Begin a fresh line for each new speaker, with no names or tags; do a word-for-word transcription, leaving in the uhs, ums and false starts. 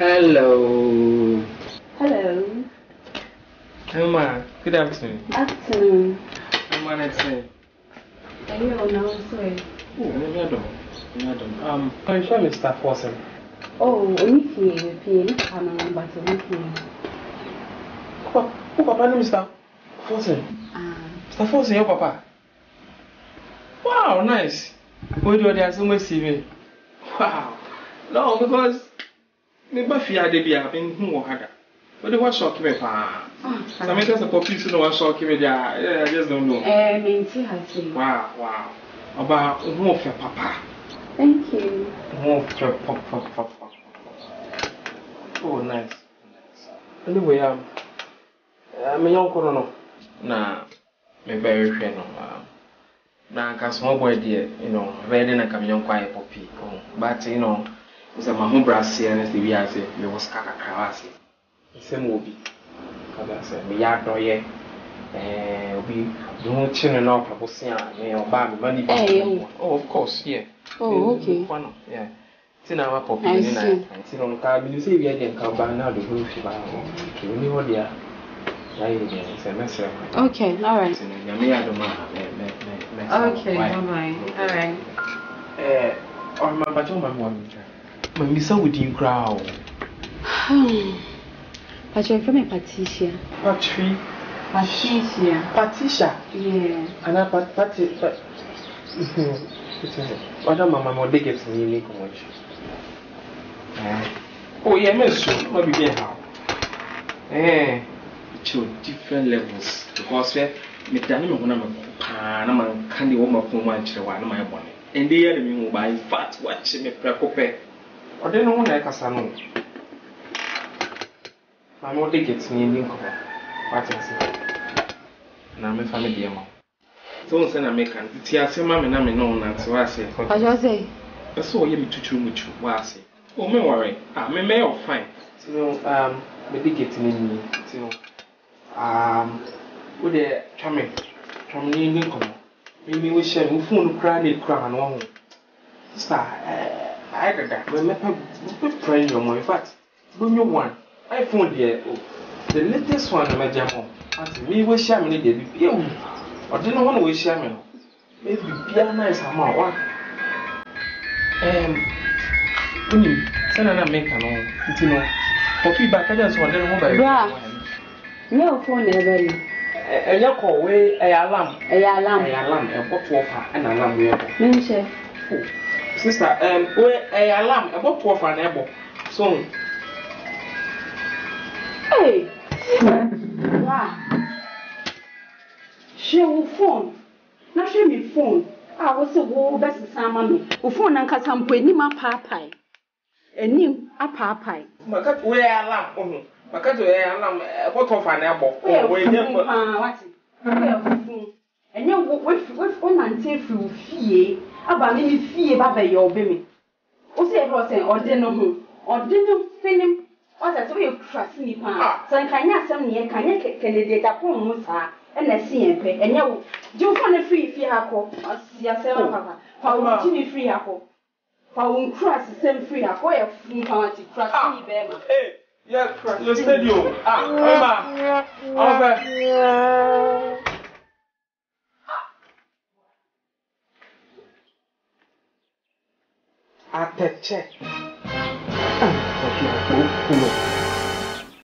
Hello.
Hello.
Emma, good afternoon.
Afternoon.
Emma, let's say.
Are you on now? Sorry.
Oh, no, no, no. Um, I'm sure Mister Forsen.
Oh, only fee, fee, no can but only fee.
Papa, oh, Papa, Mister Forsen.
Ah.
Mister Forsen, your Papa. Wow, nice. Where do I so much see me? Wow. No, because me Buffy had to be a been who had. But it was shocking me, pa. Some of us are poppies who know what shocking me. I just don't know.
Eh, me too, I see.
Wow, wow. About more for Papa.
Thank you.
More for pop, pop, pop, pop. Oh, nice. Anyway, um, I'm a young colonel. Nah, me very fair no. Now, cause small boy dear, you know, ready na come young quiet poppy. But you know, it's a mahu brassy and it's the V I C. Me was kaka krawasi. It's a movie. Cause I said, me ya do ye. Eh, obi, you won't chin up. I was saying, me or bam, money. Oh, of course, yeah.
Oh, okay.
One, yeah. See now, my poppy.
I see.
I see on car. You see, we are getting car by now. The roof is about. Okay, we know there.
Okay, all right. Okay, bye bye. All right.
Eh, or my battle, my one. My miss with you crowd.
Patricia from Patricia.
Patri.
Patricia.
Patricia.
Yeah.
And I pat patty. Other mamma more big as me, much. Oh, yeah, miss you. Maybe be how. Eh. To different levels because me dani me hona me pa na man kan de wo ma ko ma kire wa na ma ebone ende ye me mu ba in fact watch me prekope ode no na e kasa no ma mo de get ni ni ko what I say na me family de ma so say na me kan ti ase ma me na me no na ti wa say
what you say
e so ye me tutu mutu wa say o me worry ah me me o fine so um me de get ni ni so um with the chame chame ni ni komo me we share me phone kra na kra na ho sister eh I got that me me pe friend your in fact when you one iPhone there oh the latest one na jam ho at me we share me dey bi e o de no one we share me no me bi bia nice ama one em uni sana na make no nti no coffee back just one dey no ba
no phone never.
And you call way a alarm,
a alarm,
a alarm, a bottle of an alarm.
Mention,
sister, um, where a alarm, a bottle of an apple. So,
hey, wow, show phone, not show me phone. I was a war best salmon, who phone and cut some penny my pie, and him a pie.
My cat wear alarm. I can't wear alarm, a bottle of an apple.
Well, what's it? And you with one until through fear about me fear about your baby. O say, Ross, or dinner, or dinner film. What a way of trusting me, pa. So can you some near can you candidate upon Musa and a C M P? And you do want a free fiaco, or see yourself, papa. How much you free apple? How won't cross the same free apple of free party cross me, baby.
Yeah, the stadium. Ah, Emma. Over. Ateche. Ah, okay, cool.